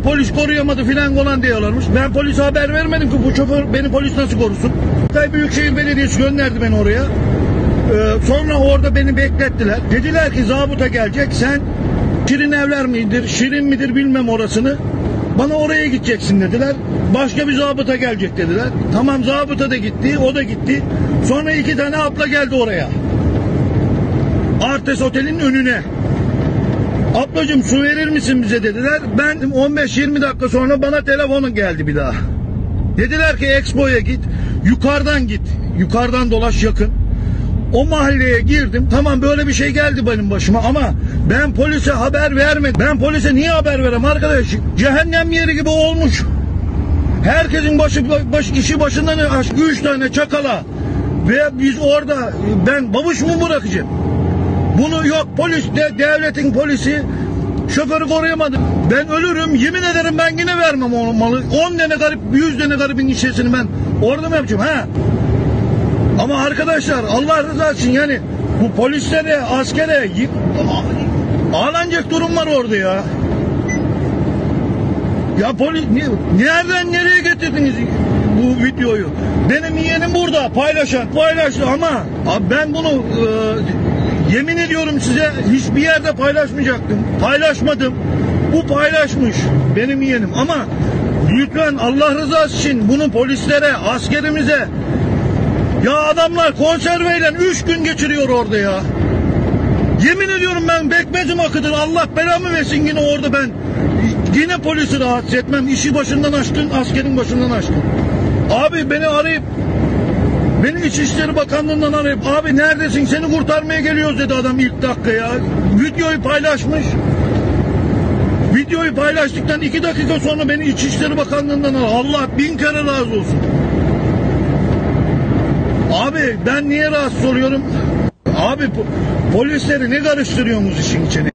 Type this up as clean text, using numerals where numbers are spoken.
polis koruyamadı filan diyorlarmış. Ben polise haber vermedim ki, bu şoför beni polis nasıl korusun? Hatay Büyükşehir Belediyesi gönderdi beni oraya. Sonra orada beni beklettiler. Dediler ki zabıta gelecek, sen Şirin Evler midir, Şirin midir bilmem orasını. Bana oraya gideceksin dediler. Başka bir zabıta gelecek dediler. Tamam, zabıta da gitti, o da gitti. Sonra 2 tane abla geldi oraya. Artes Otel'in önüne. Ablacığım su verir misin bize dediler. Ben 15-20 dakika sonra bana telefonu geldi bir daha. Dediler ki Expo'ya git. Yukarıdan git. Yukarıdan dolaş, yakın. O mahalleye girdim. Tamam, böyle bir şey geldi benim başıma ama ben polise haber vermedim. Ben polise niye haber vereyim arkadaş? Cehennem yeri gibi olmuş. Herkesin işi başından aç. 3 tane çakala. Ve biz orada ben babuş mu bırakacağım? Bunu yok, polis devletin polisi şoförü koruyamadı. Ben ölürüm, yemin ederim ben yine vermem o malı. 10 tane garip, 100 tane garibin işesini ben orada mı yapacağım ha? Ama arkadaşlar, Allah rızası için yani bu polislere, askere ağlanacak durum var orada ya. Ya polis nereden nereye getirdiniz bu videoyu? Benim yeğenim burada paylaştı ama abi ben bunu yemin ediyorum size hiçbir yerde paylaşmayacaktım. Paylaşmadım. Bu paylaşmış benim yeğenim ama lütfen Allah rızası için bunu polislere, askerimize, ya adamlar konserveyle 3 gün geçiriyor orada ya. Yemin ediyorum ben bekmezim akıdır. Allah belamı versin, yine orada ben yine polisi rahatsız etmem. İşi başından açtın, askerin başından açtın. Abi beni arayıp, beni İçişleri Bakanlığı'ndan arayıp, abi neredesin, seni kurtarmaya geliyoruz dedi adam ilk dakika ya. Videoyu paylaşmış. Videoyu paylaştıktan 2 dakika sonra beni İçişleri Bakanlığı'ndan aradı. Allah 1000 kere razı olsun. Abi ben niye rahatsız oluyorum? Abi polisleri ne karıştırıyorsunuz işin içine?